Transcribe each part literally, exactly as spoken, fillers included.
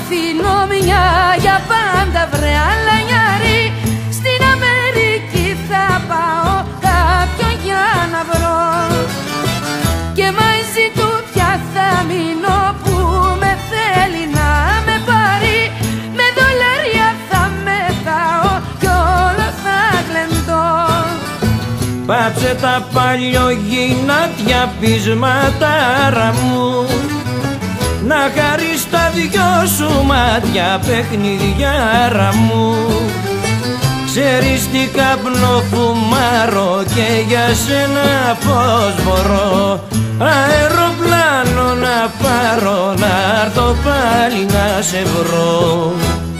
αφήνω μια για πάντα βρε αλανιάρη. Στην Αμερική θα πάω κάποιον για να βρω και μαζί του πια θα μείνω που με θέλει να με πάρει. Με δολάρια θα μεθάω κι όλα θα γλεντώ. Πάψε τα παλιογυνάτια πεισματάρα μου, να χαρείς τα δυο σου μάτια παιχνιδιάρα μου. Ξέρεις τι καπνό φουμάρω και για σένα πώς μπορώ αεροπλάνο να πάρω, να έρθω πάλι να σε βρω.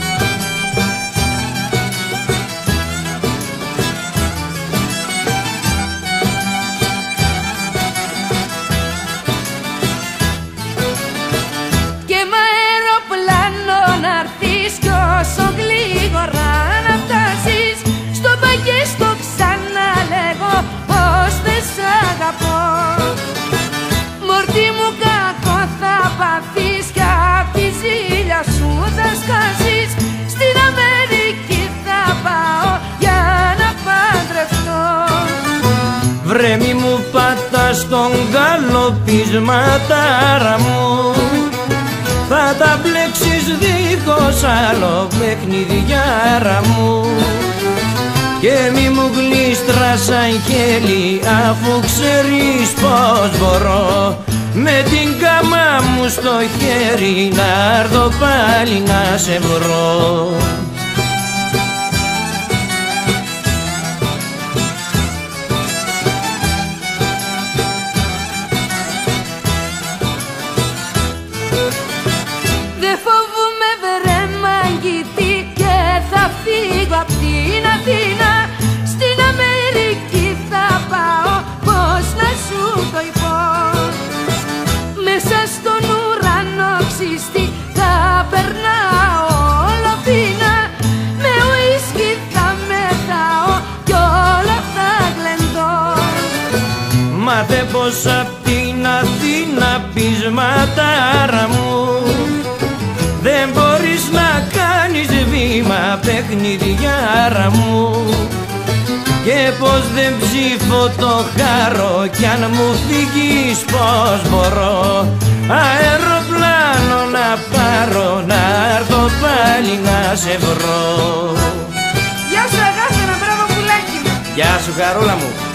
Μορτή μου κακό θα πάθεις κι απ' τη ζήλια σου θα σκάσεις. Στην Αμερική θα πάω για να παντρευτώ. Βρε μη μου πατάς τον καλοπισματάρα μου, θα τα μπλέξεις δίχως άλλο παιχνιδιάρα μου. Και μη μου γλίστρας αγγέλη, αφού ξέρεις πως μπορώ με την κάμα μου στο χέρι να έρθω πάλι να σε βρω. Δε φοβούμαι βρε μαγκητή και θα φύγω απ' την Αθήνα. Στην Αμερική θα πάω, πώς να σου το πω. Μέσα στον ουρανό ξύστη θα περνάω όλο πείνα. Με ουίσκι θα μεθάω κι όλα θα γλεντώ. Μάθε πως απ' την Αθήνα πεισματάρα μου δεν μπορείς να κάνεις βήμα παιχνιδιάρα μου. Και πως δεν ψήφω το χάρο κι αν μου φύγεις πως μπορώ αεροπλάνο να πάρω, να έρθω πάλι να σε βρω. Γεια σου αγάπη μου, μπράβο πουλάκι μου. Γεια σου χαρούλα μου.